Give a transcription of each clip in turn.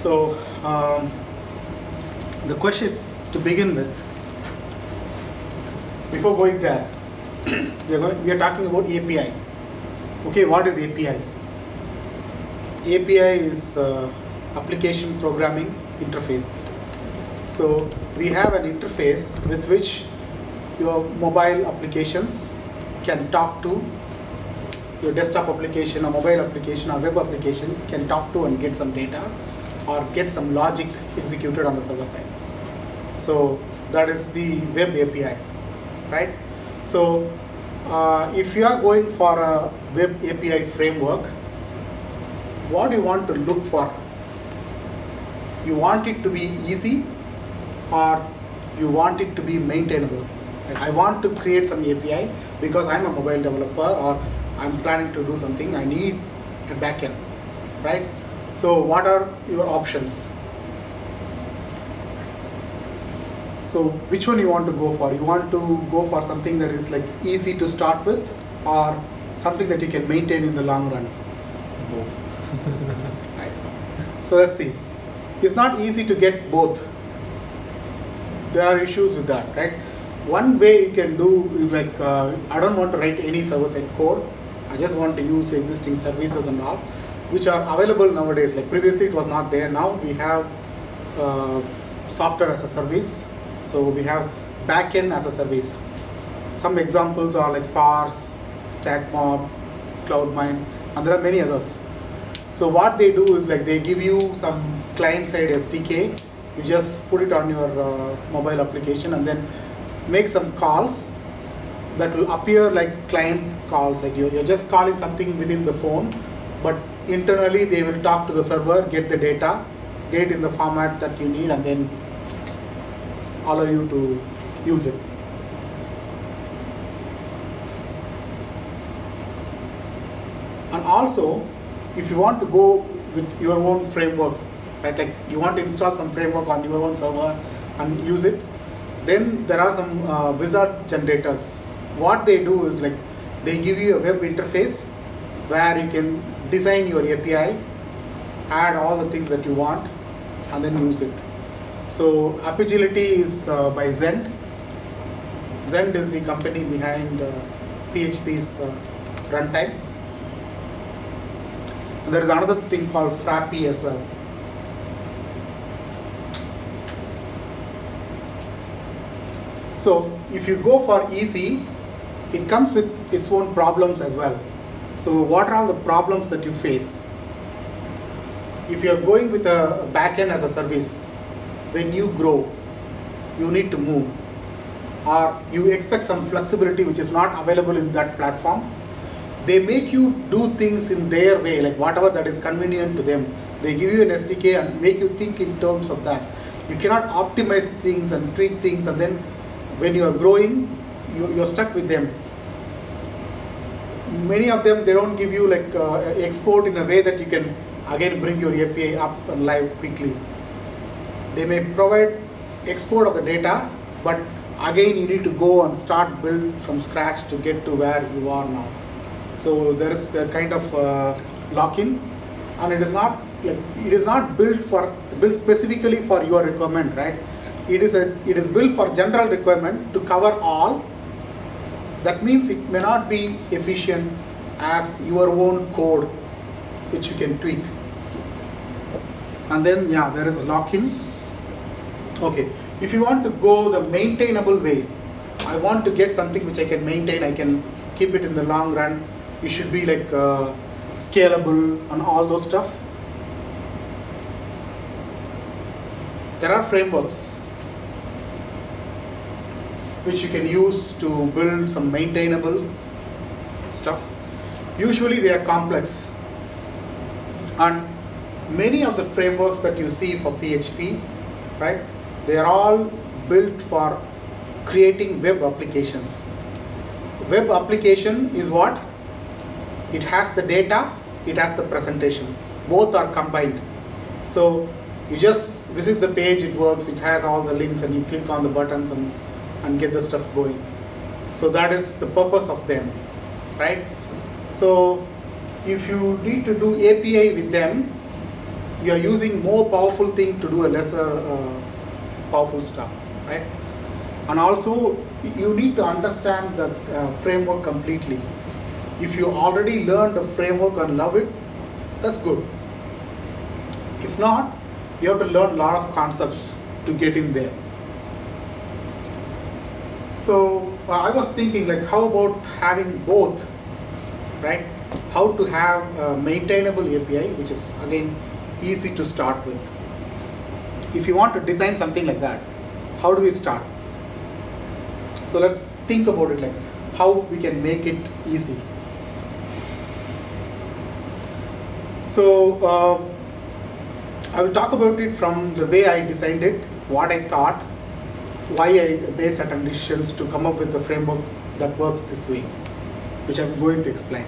So the question to begin with, before going there, we are talking about API. Okay, what is API? API is application programming interface. So we have an interface with which your mobile applications can talk to, your desktop application or mobile application or web application can talk to and get some data or get some logic executed on the server side. So that is the web API, right? So if you are going for a web API framework, what do you want to look for? You want it to be easy or you want it to be maintainable? Like I want to create some API because I'm a mobile developer or I'm planning to do something, I need a backend, right? So what are your options? So which one you want to go for? You want to go for something that is like easy to start with or something that you can maintain in the long run? Both. Right. So let's see. It's not easy to get both. There are issues with that, right? One way you can do is like, I don't want to write any server-side code. I just want to use existing services and all, which are available nowadays. Like previously it was not there. Now we have software as a service. So we have backend as a service. Some examples are like Parse, StackMob, CloudMine, and there are many others. So what they do is like they give you some client-side SDK. You just put it on your mobile application and then make some calls that will appear like client calls. Like you're just calling something within the phone, but internally they will talk to the server, get the data, get it in the format that you need, and then allow you to use it. And also, if you want to go with your own frameworks, right, like you want to install some framework on your own server and use it, then there are some wizard generators. What they do is like they give you a web interface where you can design your API, add all the things that you want, and then use it. So Apigility is by Zend. Zend is the company behind PHP's runtime. And there is another thing called Frappy as well. So if you go for easy, it comes with its own problems as well. So what are all the problems that you face? If you are going with a backend as a service, when you grow, you need to move, or you expect some flexibility which is not available in that platform. They make you do things in their way, like whatever that is convenient to them. They give you an SDK and make you think in terms of that. You cannot optimize things and tweak things, and then when you are growing, you're stuck with them. Many of them, they don't give you like export in a way that you can again bring your API up and live quickly. They may provide export of the data, but again you need to go and start build from scratch to get to where you are now. So there is the kind of lock-in, and it is not built specifically for your requirement, right? It is built for general requirement to cover all. That means it may not be efficient as your own code, which you can tweak. And then yeah, there is lock-in. Okay, if you want to go the maintainable way, I want to get something which I can maintain, I can keep it in the long run. It should be like scalable and all those stuff. There are frameworks which you can use to build some maintainable stuff. Usually they are complex. And many of the frameworks that you see for PHP, right, they are all built for creating web applications. Web application is what? It has the data, it has the presentation. Both are combined. So you just visit the page, it works, it has all the links, and you click on the buttons and get the stuff going. So that is the purpose of them, right? So if you need to do API with them, you are using more powerful thing to do a lesser powerful stuff, right? And also, you need to understand the framework completely. If you already learned the framework and love it, that's good. If not, you have to learn a lot of concepts to get in there. So I was thinking, like, how about having both, right? How to have a maintainable API, which is again easy to start with. If you want to design something like that, how do we start? So let's think about it, like how we can make it easy. So I will talk about it from the way I designed it, what I thought, why I made certain decisions to come up with a framework that works this way, which I'm going to explain.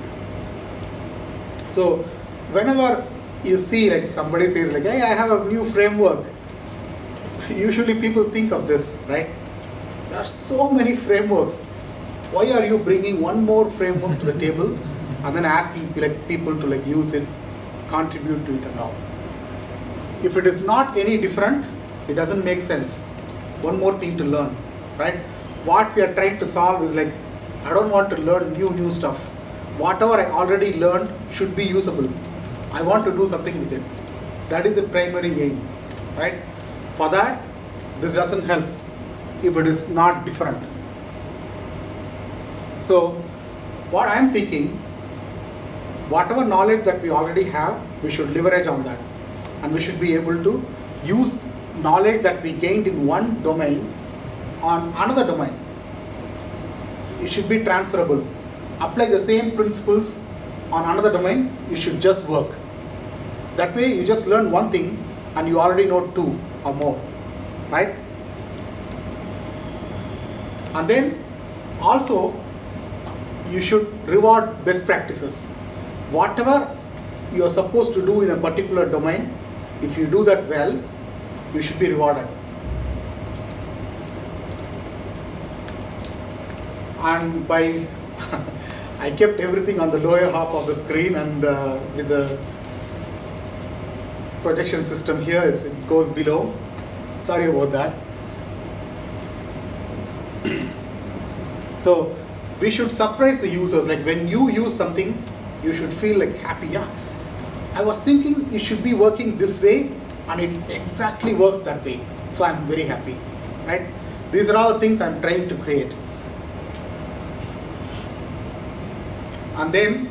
So whenever you see, like, somebody says, like, hey, I have a new framework, usually people think of this, right? There are so many frameworks. Why are you bringing one more framework to the table and then asking, like, people to, like, use it, contribute to it and all? If it is not any different, it doesn't make sense. One more thing to learn, right? What we are trying to solve is, like, I don't want to learn new stuff. Whatever I already learned should be usable. I want to do something with it. That is the primary aim, right? For that, this doesn't help if it is not different. So what I'm thinking, whatever knowledge that we already have, we should leverage on that. And we should be able to use knowledge that we gained in one domain on another domain. It should be transferable. Apply the same principles on another domain, it should just work. That way you just learn one thing and you already know two or more, right? And then also you should reward best practices. Whatever you are supposed to do in a particular domain, if you do that well, you should be rewarded. And by I kept everything on the lower half of the screen, and with the projection system here, it goes below. Sorry about that. So we should surprise the users. Like, when you use something, you should feel like happy. Yeah, I was thinking it should be working this way, and it exactly works that way. So I'm very happy, right? These are all the things I'm trying to create. And then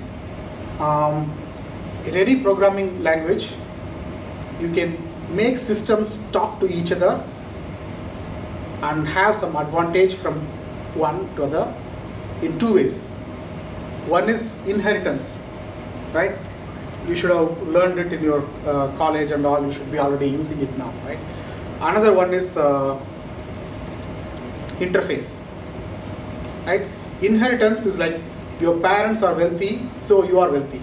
in any programming language, you can make systems talk to each other and have some advantage from one to other in two ways. One is inheritance, right? You should have learned it in your college and all. You should be already using it now, right? Another one is interface, right? Inheritance is like, your parents are wealthy, so you are wealthy.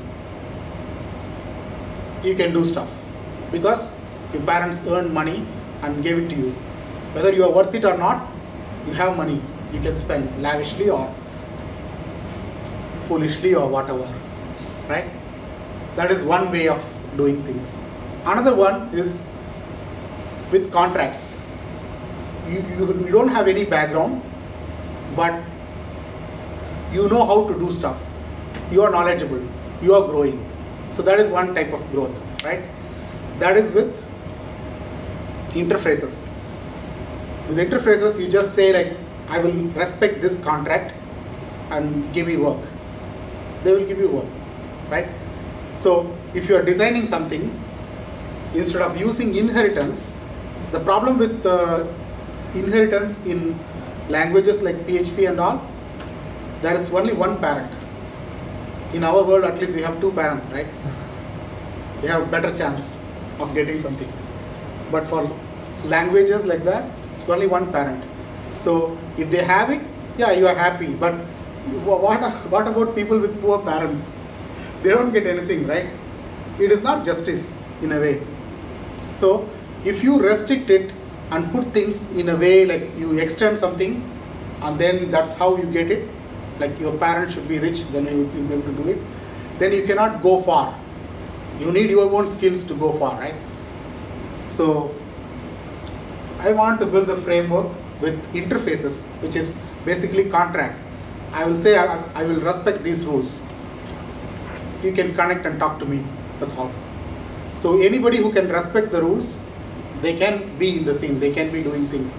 You can do stuff because your parents earned money and gave it to you. Whether you are worth it or not, you have money. You can spend lavishly or foolishly or whatever, right? That is one way of doing things. Another one is with contracts. You don't have any background, but you know how to do stuff. You are knowledgeable. You are growing. So that is one type of growth, right? That is with interfaces. With interfaces, you just say, like, I will respect this contract and give me work. They will give you work, right? So if you are designing something, instead of using inheritance, the problem with inheritance in languages like PHP and all, there is only one parent. In our world, at least we have two parents, right? We have a better chance of getting something. But for languages like that, it's only one parent. So if they have it, yeah, you are happy. But what about people with poor parents? They don't get anything, right? It is not justice in a way. So if you restrict it and put things in a way, like you extend something and then that's how you get it, like your parents should be rich, then you will be able to do it, then you cannot go far. You need your own skills to go far, right? So I want to build a framework with interfaces, which is basically contracts. I will say I will respect these rules. You can connect and talk to me, that's all. So anybody who can respect the rules, they can be in the scene, they can be doing things.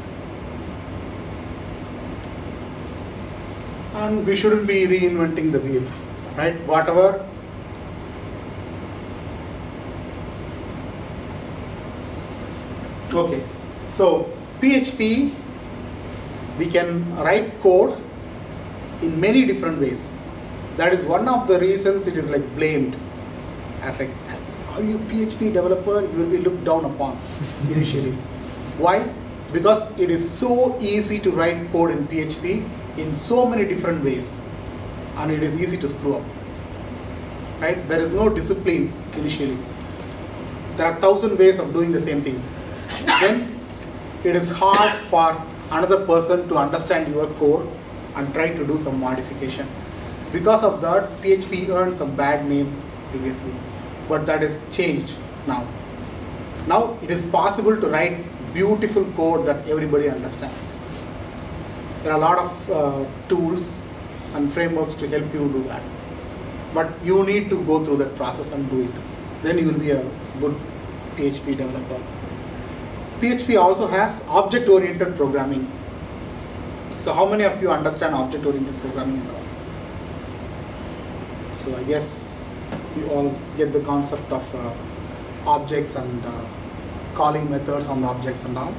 And we shouldn't be reinventing the wheel, right? Whatever. Okay, so PHP, we can write code in many different ways. That is one of the reasons it is like blamed as like, are you a PHP developer? You will be looked down upon initially. Why? Because it is so easy to write code in PHP in so many different ways, and it is easy to screw up, right? There is no discipline initially. There are 1,000 ways of doing the same thing. Then it is hard for another person to understand your code and try to do some modification. Because of that, PHP earned some bad name previously, but that is changed now. Now it is possible to write beautiful code that everybody understands. There are a lot of tools and frameworks to help you do that. But you need to go through that process and do it. Then you will be a good PHP developer. PHP also has object-oriented programming. So how many of you understand object-oriented programming and all? So I guess you all get the concept of objects and calling methods on the objects and all.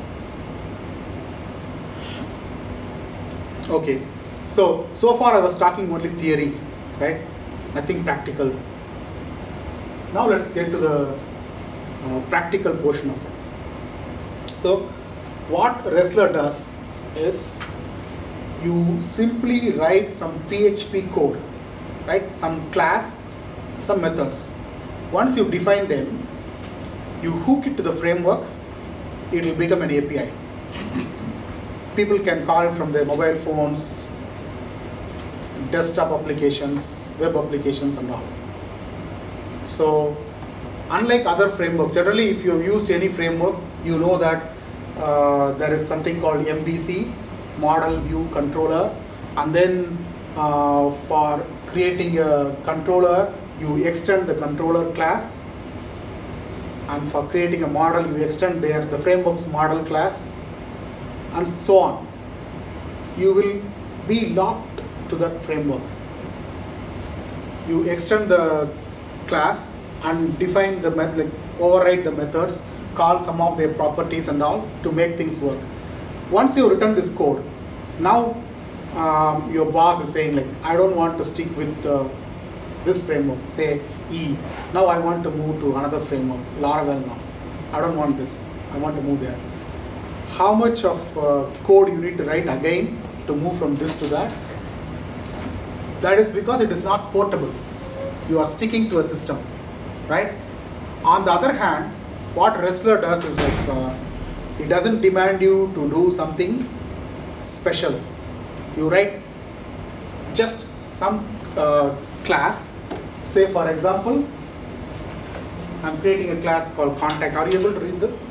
Okay, so far I was talking only theory, right? Nothing practical. Now let's get to the practical portion of it. So what Wrestler does is you simply write some PHP code, right? Some class, some methods. Once you define them, you hook it to the framework, it will become an API. People can call it from their mobile phones, desktop applications, web applications and all. So unlike other frameworks, generally if you have used any framework, you know that there is something called MVC, Model View Controller, and then for creating a controller, you extend the controller class, and for creating a model, you extend the framework's model class, and so on. You will be locked to that framework. You extend the class and define the method, like override the methods, call some of their properties and all to make things work. Once you return this code, now your boss is saying like, I don't want to stick with this framework, say E. Now I want to move to another framework, Laravel now. I don't want this, I want to move there. How much of code you need to write again to move from this to that? That is because it is not portable. You are sticking to a system, right? On the other hand, what Wrestler does is like, it doesn't demand you to do something special. You write just some class. Say for example, I'm creating a class called contact. Are you able to read this?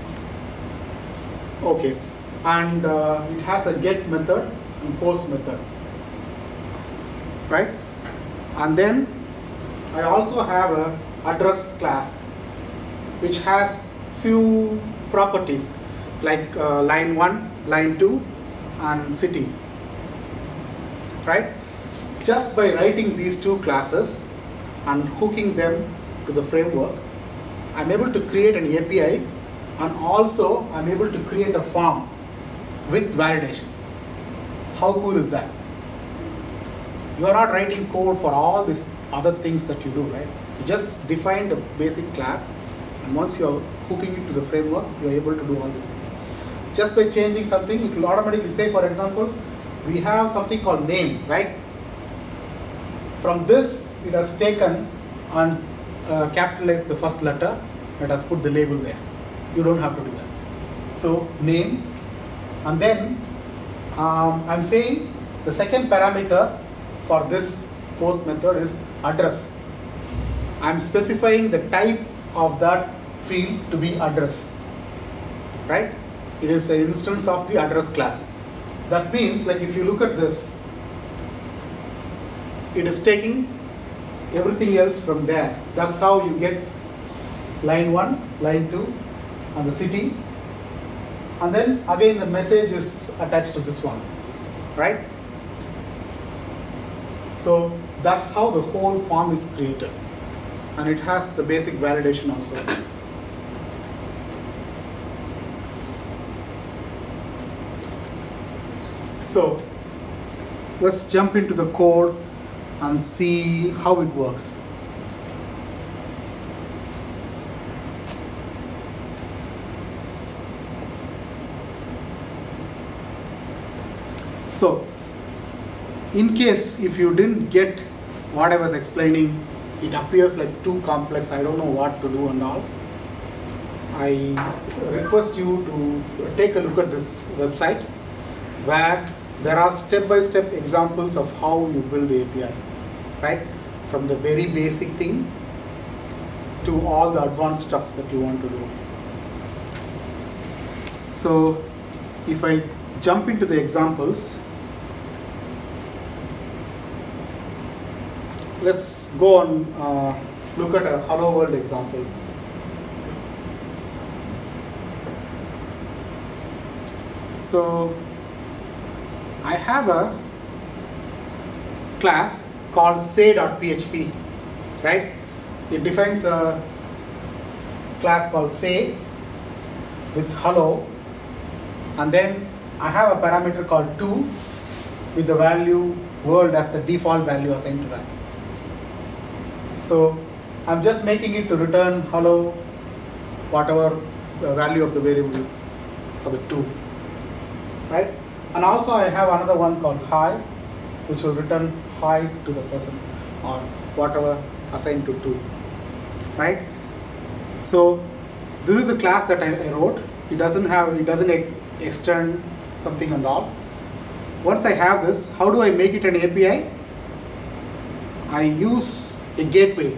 Okay, and it has a get method and post method, right? And then I also have a address class, which has few properties like line 1, line 2, and city, right? Just by writing these two classes and hooking them to the framework, I'm able to create an API, and also I'm able to create a form with validation. How cool is that? You are not writing code for all these other things that you do, right? You just defined a basic class, and once you are hooking it to the framework, you are able to do all these things. Just by changing something, it will automatically say, for example, we have something called name, right? From this, it has taken and capitalized the first letter, it has put the label there. You don't have to do that. So name, and then I'm saying the second parameter for this post method is address. I'm specifying the type of that field to be address, right? It is an instance of the address class. That means, like, if you look at this, it is taking everything else from there. That's how you get line 1, line 2, and the city. And then again the message is attached to this one, right? So that's how the whole form is created. And it has the basic validation also. So let's jump into the code and see how it works. So in case if you didn't get what I was explaining, it appears like too complex, I don't know what to do and all, I request you to take a look at this website where there are step-by-step examples of how you build the API, right? From the very basic thing to all the advanced stuff that you want to do. So if I jump into the examples, let's go and look at a Hello World example. So I have a class called say.php, right? It defines a class called say with hello, and then I have a parameter called to with the value world as the default value assigned to that. So I'm just making it to return hello, whatever the value of the variable for the to, right? And also I have another one called hi, which will return hi to the person or whatever assigned to 2, right? So this is the class that I wrote. It doesn't extend something and all. Once I have this, how do I make it an API? I use a gateway.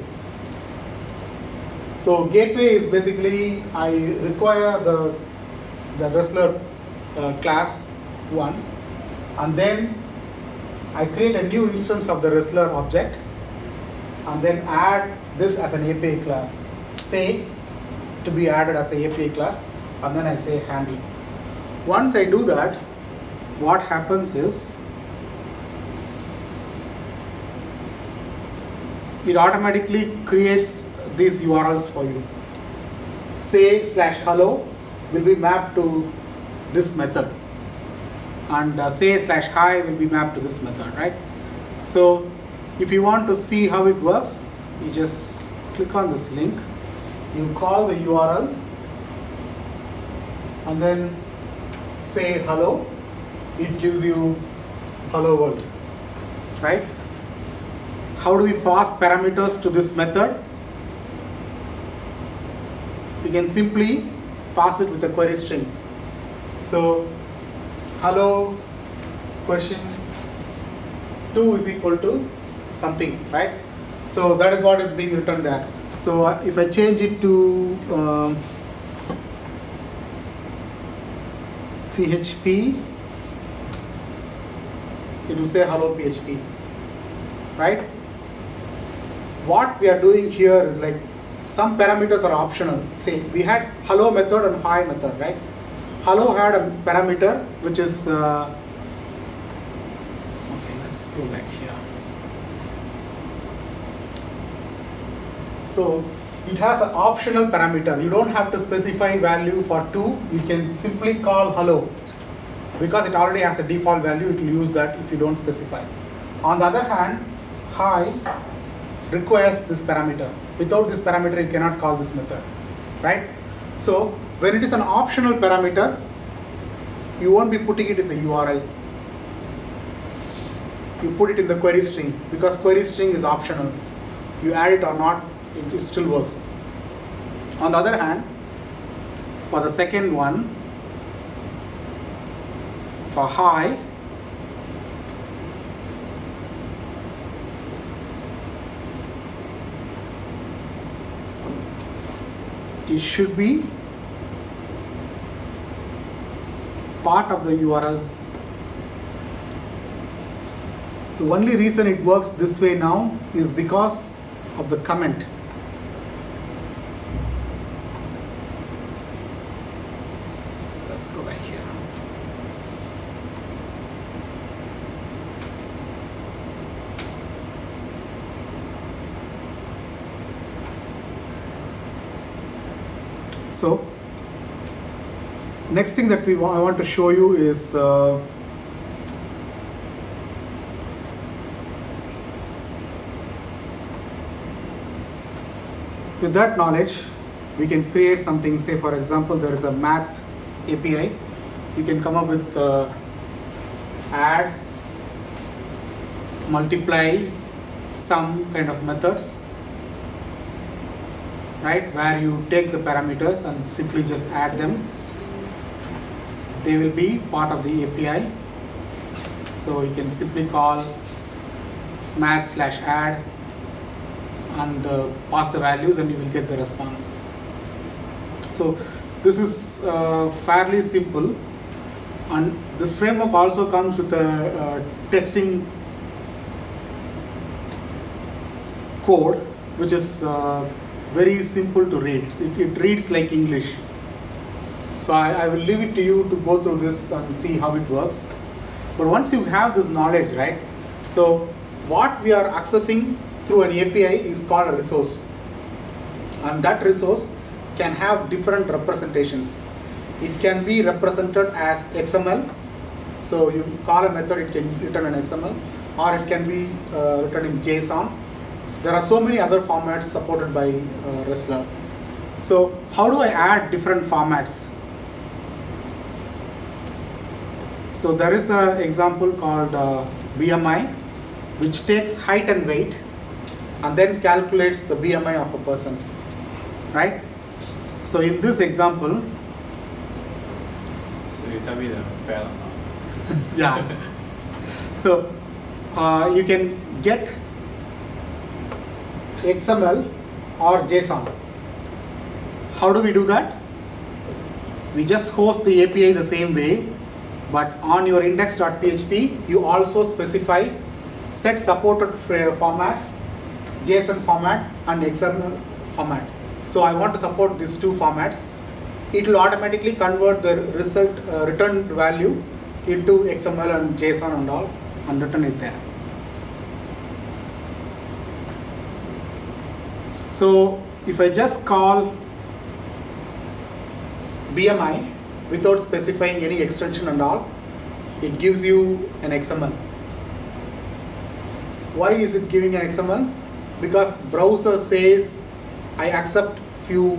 So gateway is basically, I require the wrestler class once, and then I create a new instance of the wrestler object, and then add this as an API class, say to be added as an API class, and then I say handle. Once I do that, what happens is it automatically creates these URLs for you. Say/hello will be mapped to this method, and say/hi will be mapped to this method, right? So if you want to see how it works, you just click on this link, you call the URL, and then say hello. It gives you hello world, right? How do we pass parameters to this method? We can simply pass it with a query string. So hello question 2 is equal to something, right? So that is what is being returned there. So if I change it to PHP, it will say hello PHP, right? What we are doing here is like some parameters are optional. Say we had hello method and hi method, right? Hello had a parameter which is okay, let's go back here. So it has an optional parameter. You don't have to specify value for 2. You can simply call hello. Because it already has a default value, it will use that if you don't specify. On the other hand, hi requires this parameter. Without this parameter, you cannot call this method, right? So when it is an optional parameter, you won't be putting it in the URL. You put it in the query string, because query string is optional. You add it or not, it still works. On the other hand, for the second one, for hi, it should be part of the URL. The only reason it works this way now is because of the comment. Let's go back here. So, next thing that I want to show you is with that knowledge, we can create something. Say, for example, there is a math API. You can come up with add, multiply, sum kind of methods, right? Where you take the parameters and simply just add them. They will be part of the API. So you can simply call math/add and pass the values, and you will get the response. So this is fairly simple, and this framework also comes with a testing code, which is very simple to read. So it reads like English. So I will leave it to you to go through this and see how it works. But once you have this knowledge, right? So what we are accessing through an API is called a resource, and that resource can have different representations. It can be represented as XML, so you call a method, it can return an XML, or it can be written in JSON. There are so many other formats supported by Wrestler. So how do I add different formats? So there is an example called BMI, which takes height and weight and then calculates the BMI of a person, right? So in this example, so you tell me the fair or not? yeah. So you can get XML or JSON. How do we do that? We just host the API the same way, but on your index.php, you also specify set supported formats, JSON format and XML format. So I want to support these two formats. It will automatically convert the result returned value into XML and JSON and all, and return it there. So if I just call BMI without specifying any extension and all, it gives you an XML. Why is it giving an XML? Because browser says I accept few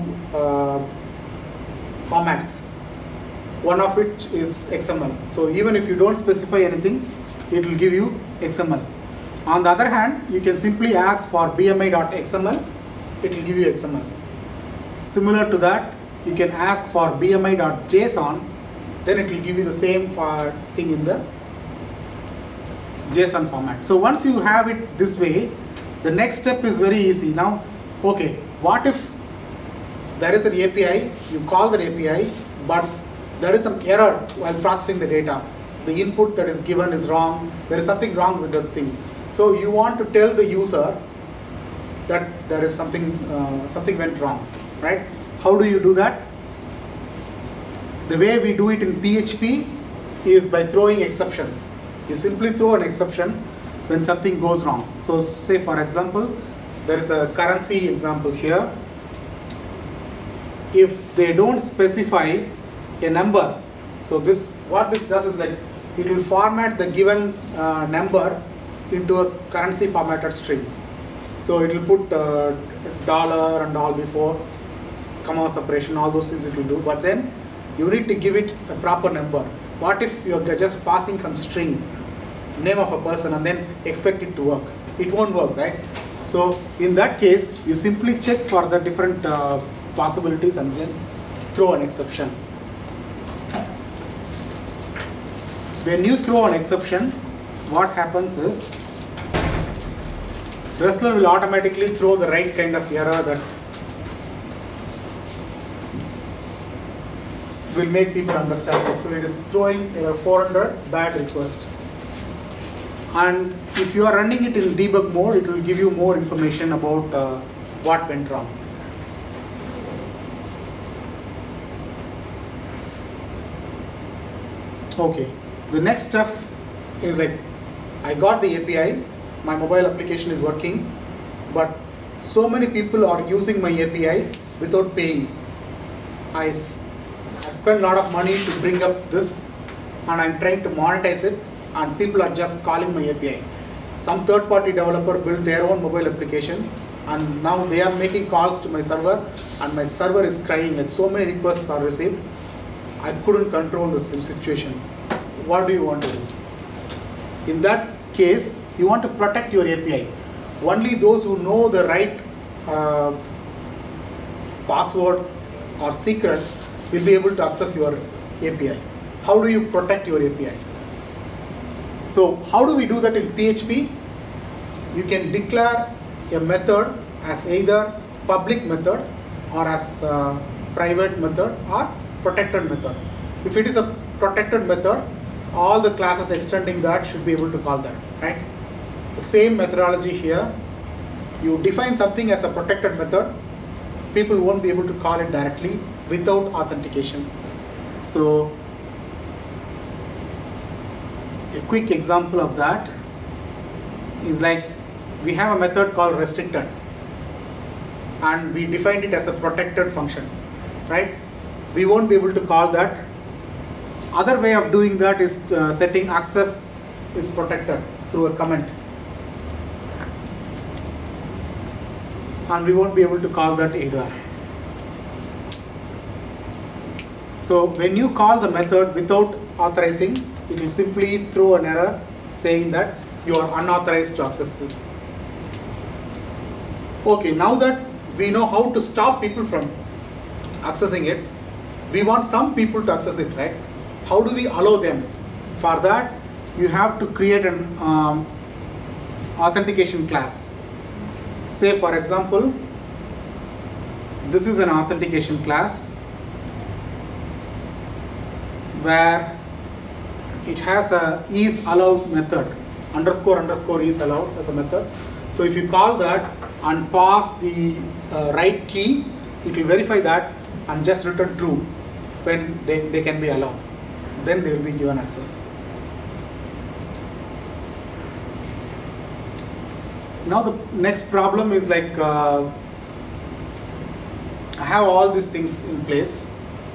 formats. One of which is XML. So even if you don't specify anything, it will give you XML. On the other hand, you can simply ask for bmi.xml, it will give you XML. Similar to that, you can ask for bmi.json, then it will give you the same thing in the JSON format. So once you have it this way, the next step is very easy. Now, okay, what if there is an API, you call that API, but there is some error while processing the data. The input that is given is wrong, there is something wrong with the thing. So you want to tell the user that there is something went wrong, right? How do you do that? The way we do it in PHP is by throwing exceptions. You simply throw an exception when something goes wrong. So say for example, there is a currency example here. If they don't specify a number, so what this does is like it will format the given number into a currency formatted string. So it will put dollar and all before, comma separation, all those things it will do. But then you need to give it a proper number. What if you're just passing some string, name of a person, and then expect it to work? It won't work, right? So in that case, you simply check for the different possibilities and then throw an exception. When you throw an exception, what happens is Wrestler will automatically throw the right kind of error that will make people understand it. So it is throwing 400 bad request. And if you are running it in debug mode, it will give you more information about what went wrong. Okay, the next step is like, I got the API, my mobile application is working, but so many people are using my API without paying. I spend a lot of money to bring up this, and I'm trying to monetize it, and people are just calling my API. Some third-party developer built their own mobile application, and now they are making calls to my server, and my server is crying, like so many requests are received. I couldn't control this situation. What do you want to do? In that case, you want to protect your API. Only those who know the right password or secret will be able to access your API. How do you protect your API? So how do we do that in PHP? You can declare a method as either public method or as private method or protected method. If it is a protected method, all the classes extending that should be able to call that, right? The same methodology here. You define something as a protected method, people won't be able to call it directly without authentication. So a quick example of that is like, we have a method called restricted, and we defined it as a protected function, right? We won't be able to call that. Other way of doing that is setting access is protected through a comment, and we won't be able to call that either. So when you call the method without authorizing, it will simply throw an error saying that you are unauthorized to access this. Okay, now that we know how to stop people from accessing it, we want some people to access it, right? How do we allow them? For that, you have to create an authentication class. Say, for example, this is an authentication class where it has a isAllowed method, __ isAllowed as a method. So if you call that and pass the right key, it will verify that and just return true when they can be allowed. Then they will be given access. Now the next problem is like, I have all these things in place.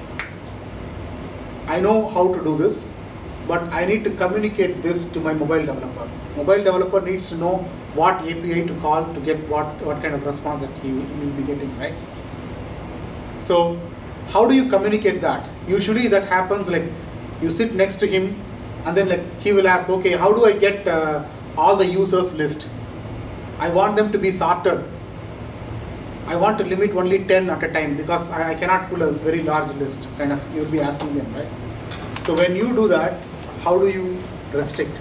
I know how to do this, but I need to communicate this to my mobile developer. Mobile developer needs to know what API to call to get what kind of response that he will be getting, right? So how do you communicate that? Usually that happens like, you sit next to him and then like he will ask, okay, how do I get all the users list? I want them to be sorted. I want to limit only 10 at a time because I cannot pull a very large list, kind of, you'll be asking them, right? So when you do that, how do you restrict?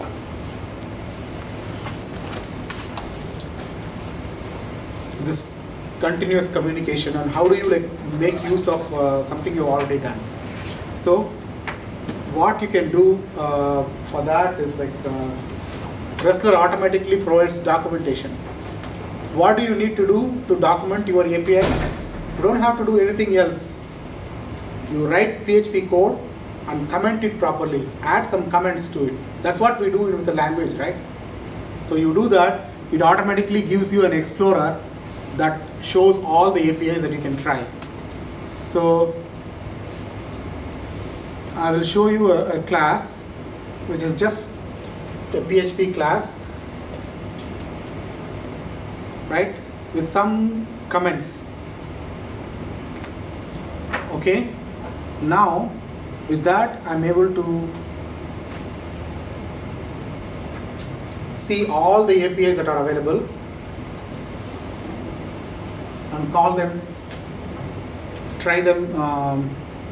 This continuous communication, and how do you like make use of something you've already done? So what you can do for that is like, Restler automatically provides documentation. What do you need to do to document your API? You don't have to do anything else. You write PHP code and comment it properly. Add some comments to it. That's what we do with the language, right? So you do that, it automatically gives you an explorer that shows all the APIs that you can try. So I will show you a class which is just a PHP class, right, with some comments. Okay, now with that I'm able to see all the APIs that are available and call them, try them.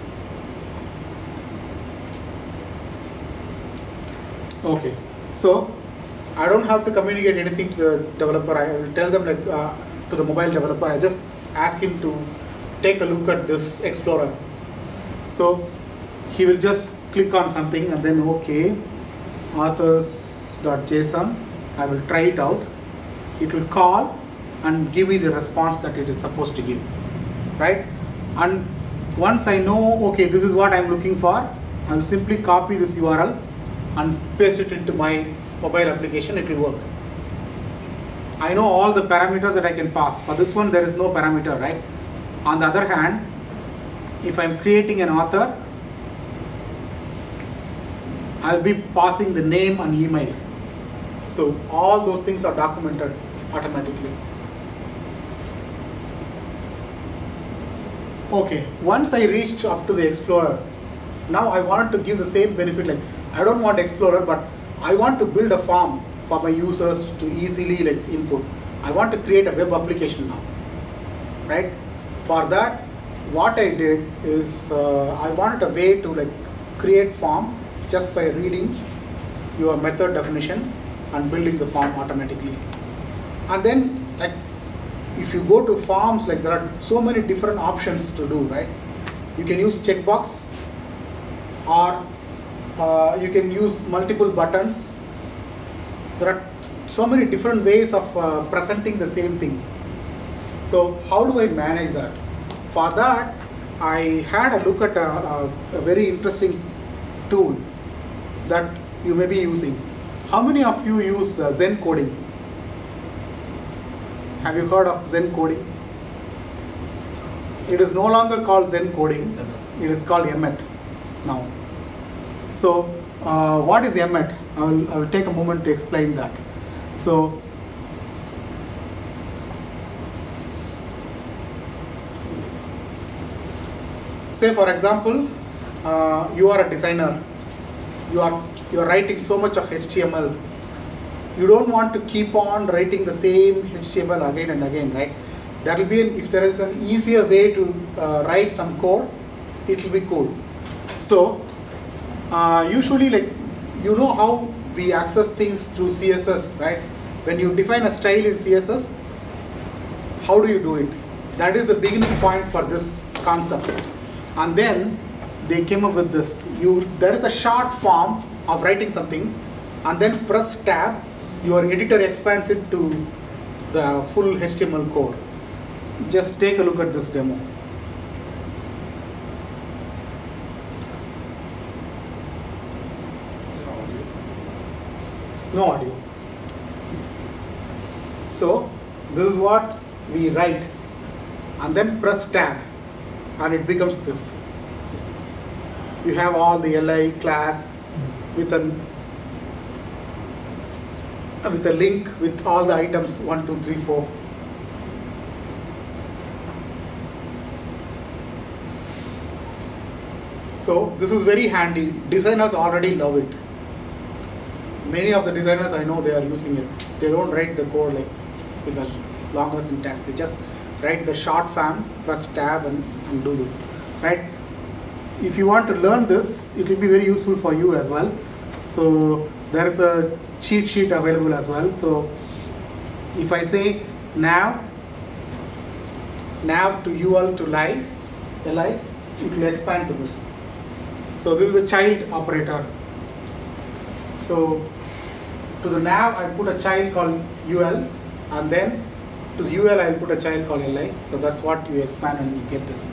Okay, so I don't have to communicate anything to the developer. I will tell them like to the mobile developer. I just ask him to take a look at this explorer. So he will just click on something and then okay, authors.json, I will try it out. It will call and give me the response that it is supposed to give, right? And once I know, okay, this is what I'm looking for, I will simply copy this URL and paste it into my mobile application, it will work. I know all the parameters that I can pass. For this one, there is no parameter, right? On the other hand, if I'm creating an author, I'll be passing the name and email. So all those things are documented automatically. Okay, once I reached up to the Explorer, now I want to give the same benefit. Like, I don't want Explorer, but I want to build a form for my users to easily like input. I want to create a web application now, right? For that, what I did is I wanted a way to like create form just by reading your method definition and building the form automatically. And then like if you go to forms, like there are so many different options to do, right? You can use checkbox, or you can use multiple buttons. There are so many different ways of presenting the same thing. So how do I manage that? For that, I had a look at a very interesting tool that you may be using. How many of you use Zen coding? Have you heard of Zen coding? It is no longer called Zen coding. It is called Emmet now. So what is Emmet? I will take a moment to explain that. So say for example, you are a designer. You are writing so much of HTML. You don't want to keep on writing the same HTML again and again, right? There will be if there is an easier way to write some code, it will be cool. So usually, like, you know how we access things through CSS, right? When you define a style in CSS, how do you do it? That is the beginning point for this concept. And then they came up with this. There is a short form of writing something, and then press tab. Your editor expands it to the full HTML code. Just take a look at this demo. No audio. So this is what we write, and then press tab, and it becomes this. You have all the LI class with a link with all the items 1, 2, 3, 4. So this is very handy. Designers already love it. Many of the designers I know, they are using it. They don't write the code like with the longer syntax. They just write the short form, press tab, and do this, right? If you want to learn this, it will be very useful for you as well. So there is a cheat sheet available as well. So if I say nav to UL to li, it will expand to this. So this is a child operator. So to the nav, I put a child called UL, and then to the UL, I will put a child called li. So that's what you expand and you get this.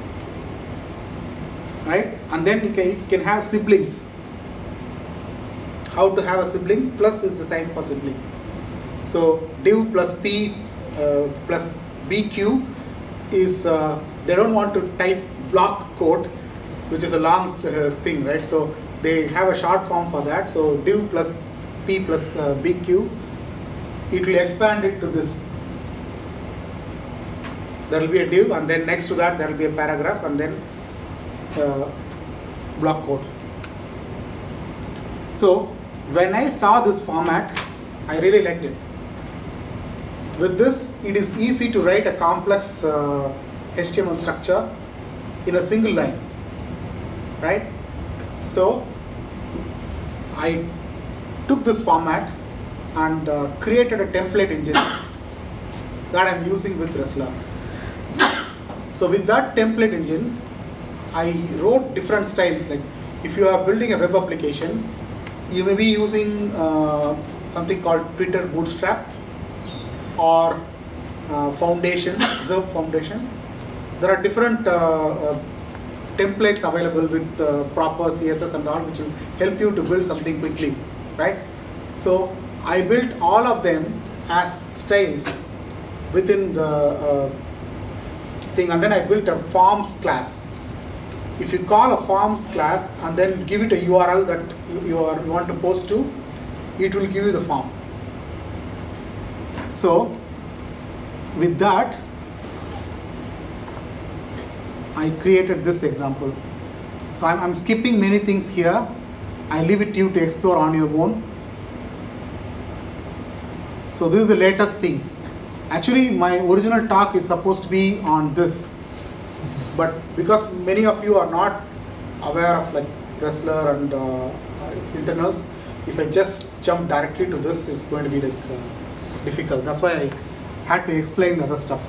Right? And then you can have siblings. How to have a sibling? Plus is the sign for sibling. So div plus p plus bq is, they don't want to type block code, which is a long thing, right? So they have a short form for that. So div plus p plus bq, it will expand it to this. There will be a div, and then next to that there will be a paragraph, and then block code. So when I saw this format, I really liked it. With this, it is easy to write a complex HTML structure in a single line, right? So I took this format and created a template engine that I'm using with Restler. So with that template engine, I wrote different styles. Like if you are building a web application, you may be using something called Twitter Bootstrap or Foundation, Zerp Foundation. There are different templates available with proper CSS and all, which will help you to build something quickly, right? So I built all of them as styles within the thing, and then I built a forms class. If you call a forms class and then give it a URL that you want to post to, it will give you the form. So with that, I created this example. So I'm skipping many things here. I leave it to you to explore on your own. So this is the latest thing. Actually, my original talk is supposed to be on this, but because many of you are not aware of like Wrestler and its internals, if I just jump directly to this, it's going to be like difficult. That's why I had to explain the other stuff.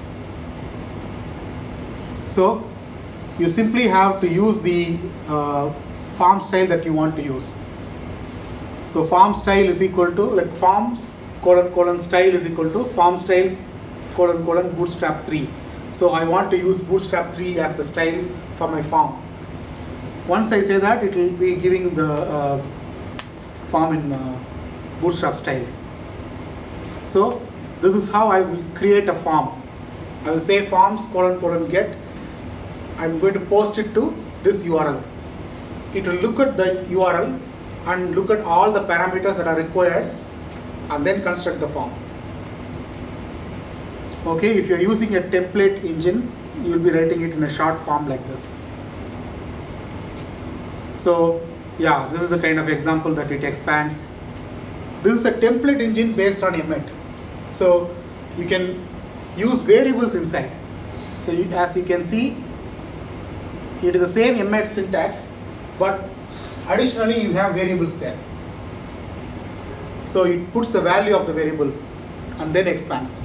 So you simply have to use the form style that you want to use. So form style is equal to like forms : style is equal to form styles : bootstrap 3. So I want to use bootstrap 3 as the style for my form. Once I say that, it will be giving the form in bootstrap style. So this is how I will create a form. I will say forms : get. I'm going to post it to this URL. It will look at the URL and look at all the parameters that are required and then construct the form. Okay, if you're using a template engine, you'll be writing it in a short form like this. So yeah, this is the kind of example that it expands. This is a template engine based on Emmet. So you can use variables inside. So as you can see, it is the same Emmet syntax, but additionally you have variables there. So it puts the value of the variable and then expands.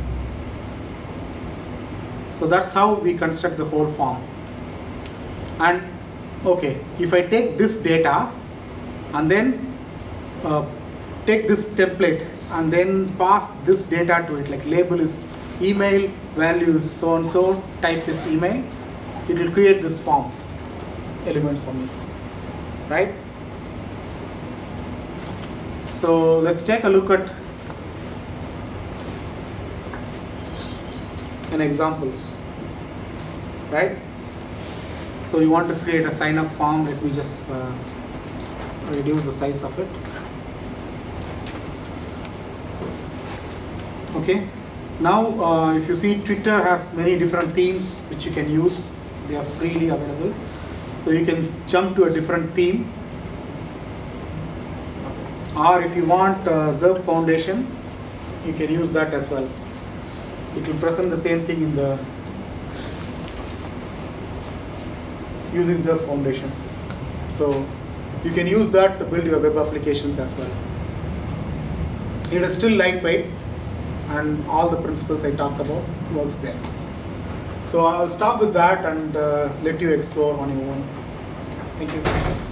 So that's how we construct the whole form. And okay, if I take this data and then take this template and then pass this data to it, like label is email, value is so and so, type is email, it will create this form element for me, right? So let's take a look at an example, right? So you want to create a sign up form. Let me just reduce the size of it. Okay, now if you see, Twitter has many different themes which you can use. They are freely available. So you can jump to a different theme, or if you want Zerp Foundation, you can use that as well. It will present the same thing in the using Zerp Foundation. So you can use that to build your web applications as well. It is still lightweight, and all the principles I talked about works there. So I'll stop with that and let you explore on your own. Thank you.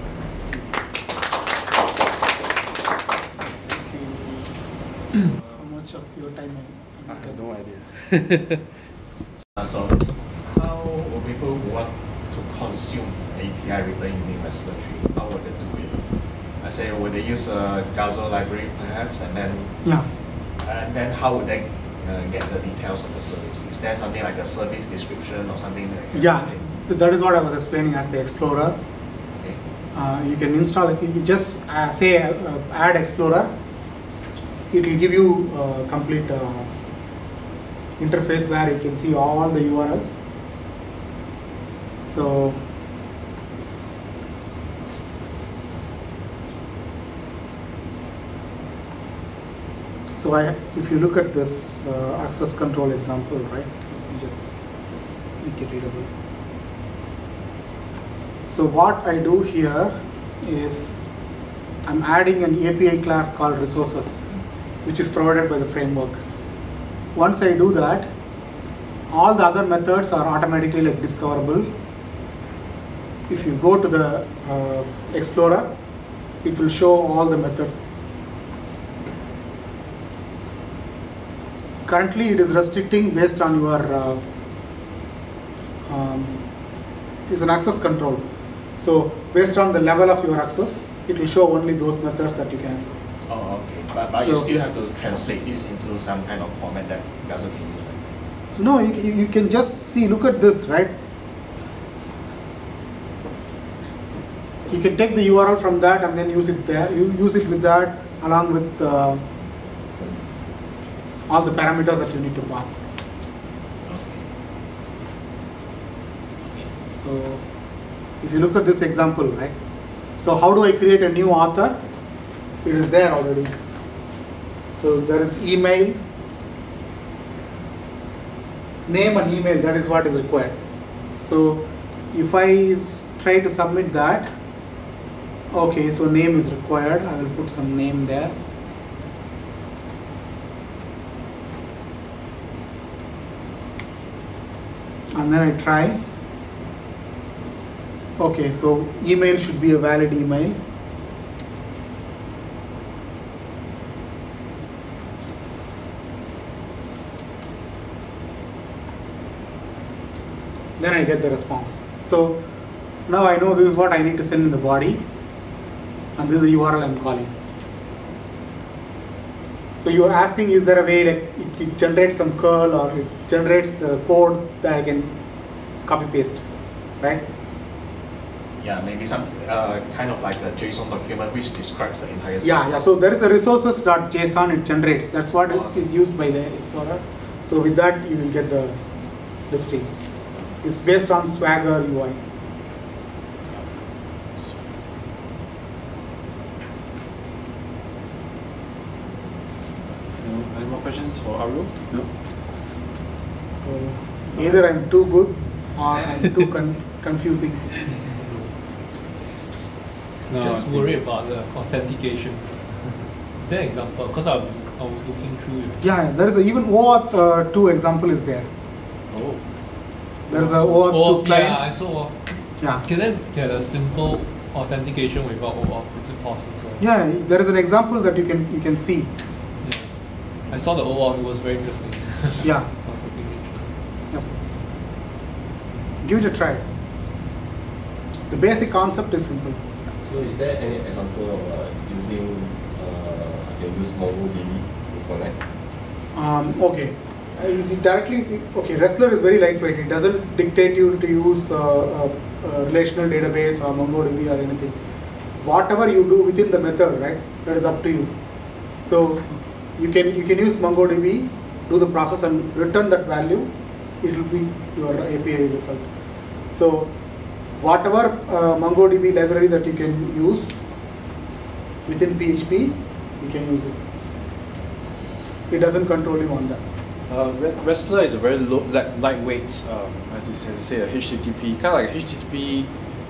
How much of your time I have no idea. So how will people who want to consume API written using Wrestler 3, how would they do it? I say, would they use a Gazelle library perhaps, and then how would they get the details of the service? Is there something like a service description or something that that is what I was explaining as the Explorer. Okay. You can install it. You just say add Explorer. It will give you a complete interface where you can see all the URLs. So if you look at this access control example, right? Let me just make it readable. So what I do here is I'm adding an API class called resources, which is provided by the framework. Once I do that, all the other methods are automatically like discoverable. if you go to the Explorer, it will show all the methods. Currently, it is restricting based on your it's an access control. So based on the level of your access, it will show only those methods that you can access. Oh, okay. But you still have to translate this into some kind of format that Gazelle can use, right? No, you can just see, look at this, right? You can take the URL from that and then use it there. You use it with that along with all the parameters that you need to pass. Okay. So if you look at this example, right? So how do I create a new author? It is there already. So there is email, name and email, that is what is required. So if I try to submit that, okay, so name is required. I will put some name there. And then I try. Okay, so email should be a valid email. Then I get the response. So now I know this is what I need to send in the body, and this is the URL I'm calling. So you are asking, is there a way like it generates some curl or it generates the code that I can copy paste, right? Yeah, maybe some kind of like a JSON document which describes the entire service. Yeah. So there is a resources.json it generates. That's what is used by the Explorer. So with that you will get the listing. It's based on Swagger UI. Any more questions for Aru? No? So either I'm too good or I'm too confusing. No, Just worried about the authentication. Is there an example? Because I was looking through it. Yeah, there is even OAuth 2 example is there. Oh. There is a OAuth 2 client. Yeah, I saw. Yeah. Can I get a simple authentication without OAuth? Is it possible? Yeah, there is an example that you can see. Yeah. I saw the OAuth. It was very interesting. Yeah. Yep. Give it a try. The basic concept is simple. So is there any example of using, I can use MongoDB to connect? Okay. Okay, Wrestler is very lightweight. It doesn't dictate you to use a relational database or MongoDB or anything. Whatever you do within the method, right, that is up to you. So you can use MongoDB, do the process and return that value. It will be your API result. So whatever MongoDB library that you can use within PHP, you can use it. It doesn't control you on that. Wrestler is a very lightweight, as you say, a HTTP, kind of like a HTTP.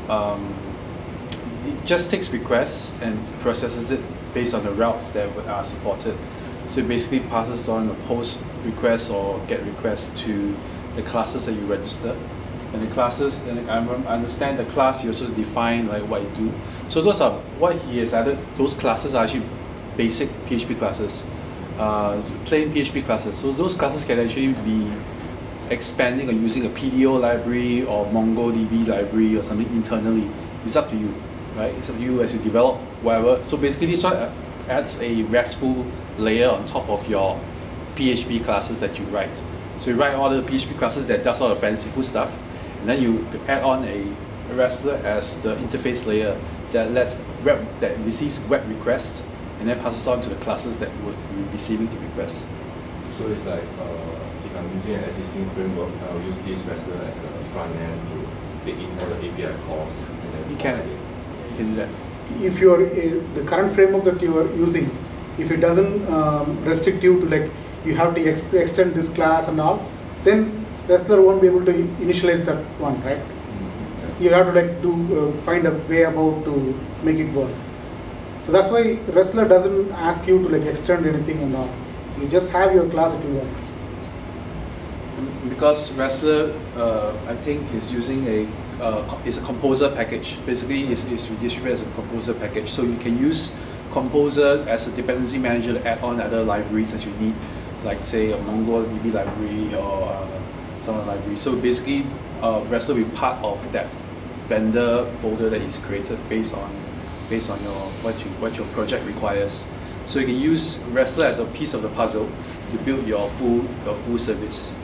It just takes requests and processes it based on the routes that are supported. So it basically passes on a post request or get request to the classes that you register. And the classes, and I understand the class you also define like what you do. So those are what he has added. Those classes are actually basic PHP classes, plain PHP classes. So those classes can actually be expanding or using a PDO library or MongoDB library or something internally. It's up to you, right? It's up to you as you develop whatever. So basically, this one adds a RESTful layer on top of your PHP classes that you write. So you write all the PHP classes that does all the fanciful stuff, and then you add on a Wrestler as the interface layer that receives web requests and then passes on to the classes that would be receiving the requests. So it's like if I'm using an existing framework, I'll use this Wrestler as a front end to take in all the API calls and then You can do that. If the current framework that you are using, if it doesn't restrict you to like you have to extend this class and all, then Wrestler won't be able to initialize that one, right? You have to like find a way about to make it work. So that's why Wrestler doesn't ask you to like extend anything and all. You just have your class, it will work. Because Wrestler, I think, is using it's a composer package. Basically, it's distributed as a composer package. So you can use Composer as a dependency manager to add on other libraries that you need, like say a MongoDB library or some other library. So basically, Wrestler will be part of that vendor folder that is created based on what your project requires. So you can use Wrestler as a piece of the puzzle to build your full service.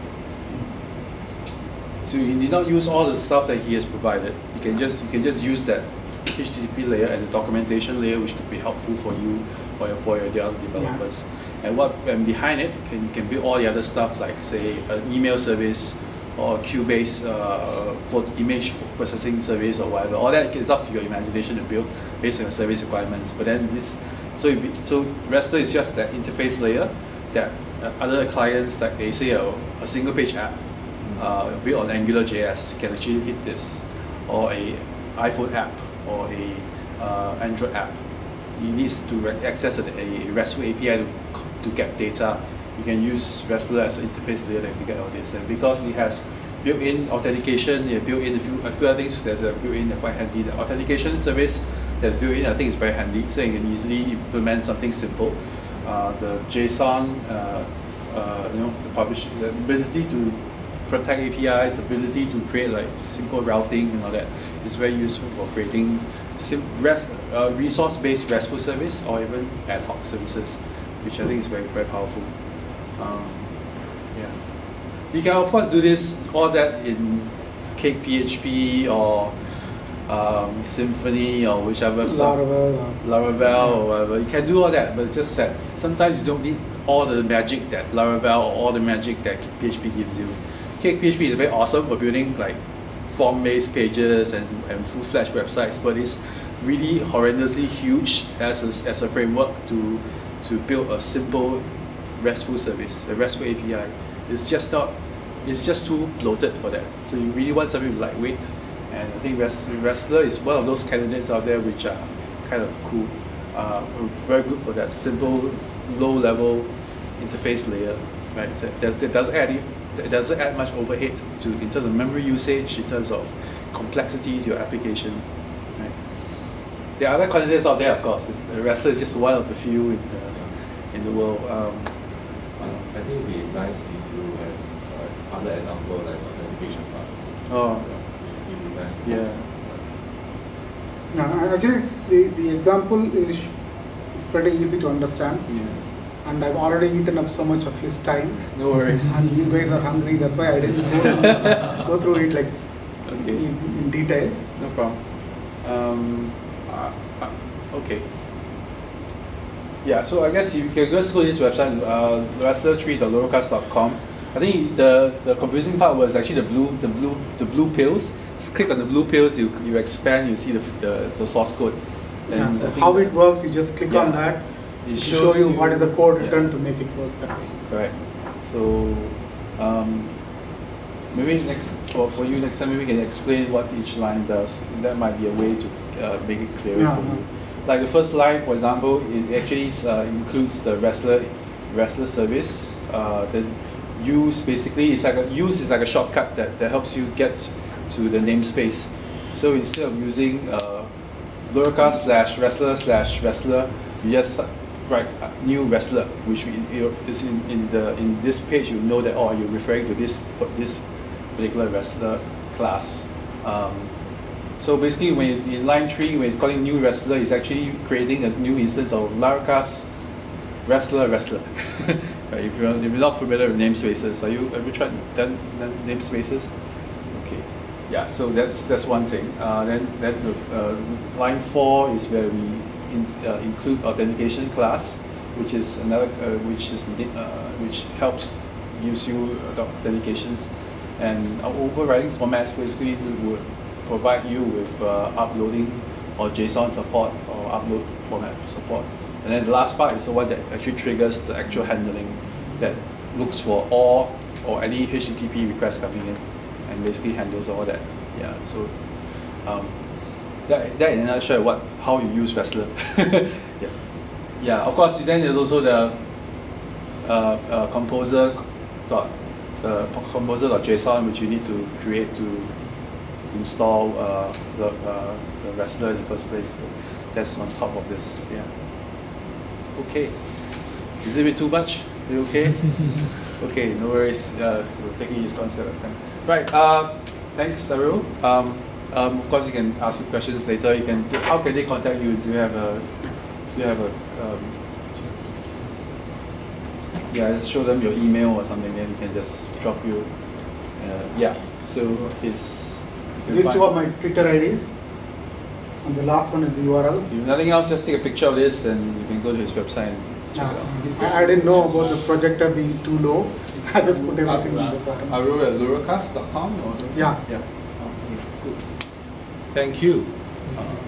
So you need not use all the stuff that he has provided. You can just use that HTTP layer and the documentation layer, which could be helpful for you or for your other developers. Yeah. And behind it, you can build all the other stuff like say an email service or a queue-based for image processing service or whatever. All that is up to your imagination to build based on your service requirements. But then so Wrestler is just that interface layer that other clients, like they say a single page app built on AngularJS can actually hit this, or a iPhone app or a Android app. You need to access a RESTful API to get data. You can use Wrestler as an interface layer to get all this. And because it has built-in authentication, built-in a few other things there's a built-in quite handy. The authentication service that's built-in, I think, is very handy. So you can easily implement something simple. The JSON, the ability to protect APIs, the ability to create like simple routing and all that is very useful for creating resource-based RESTful service or even ad hoc services, which I think is very, very powerful. Yeah, you can of course do all that in Cake PHP or Symfony or whichever Laravel or whatever. You can do all that, but just that sometimes you don't need all the magic that Laravel or all the magic that PHP gives you. Cake PHP is very awesome for building like form-based pages and full-fledged websites, but it's really horrendously huge as a framework to build a simple RESTful service, a RESTful API. It's just too bloated for that. So you really want something lightweight, and I think Wrestler is one of those candidates out there which are kind of cool, very good for that simple, low-level interface layer, right? So that doesn't add much overhead in terms of memory usage, in terms of complexity to your application. Right? There are other candidates out there, of course. Wrestler is just one of the few in the world. I think it would be nice if you have other example like authentication parts. Oh. It would be nice. Yeah. No, actually, the example is pretty easy to understand. Yeah. And I've already eaten up so much of his time. No worries. And you guys are hungry, that's why I didn't go through it like in detail. No problem. Okay. Yeah, so I guess you can just go to this website, wrestler3.loracast.com. I think the confusing part was actually the blue pills. Just click on the blue pills, you expand, you see the source code. And so how it works, you just click on that. It shows you what is the code written to make it work that way. Right. So maybe for you next time, maybe we can explain what each line does. That might be a way to make it clearer for you. Like the first line, for example, it actually includes the Wrestler service. Then use basically is like a shortcut that helps you get to the namespace. So instead of using Loracast/Wrestler/Wrestler, you just write new Wrestler, which is in this page. You know that you're referring to this particular Wrestler class. So basically, in line 3, when it's calling new Wrestler, it's actually creating a new instance of Loracast Wrestler. Right, if you're not familiar with namespaces, have you tried namespaces? Okay, yeah. So that's one thing. Then line 4 is where we include authentication class, which is another which gives you authentications, and our overriding formats basically would provide you with uploading or JSON support or upload format support. And then the last part is the one that actually triggers the actual handling that looks for all or any HTTP request coming in and basically handles all that. Yeah, so that in a nutshell how you use Wrestler. Yeah, of course then there's also the composer composer.json, which you need to create to install the wrestler in the first place. But that's on top of this. Yeah. Okay. Is it a bit too much? You okay? Okay, no worries. We'll take it one step at a time. Right. Thanks, Arul. Of course, you can ask your questions later. You can. How can they contact you? Do you have a? Yeah, just show them your email or something, then you can just drop you. Yeah. So it's. These two are my Twitter IDs. And the last one is the URL. If nothing else, just take a picture of this and you can go to his website and check it out. I didn't know about the projector being too low. I just put everything in the box. Arul at luracast.com or something? Yeah. Yeah. Okay, good. Thank you.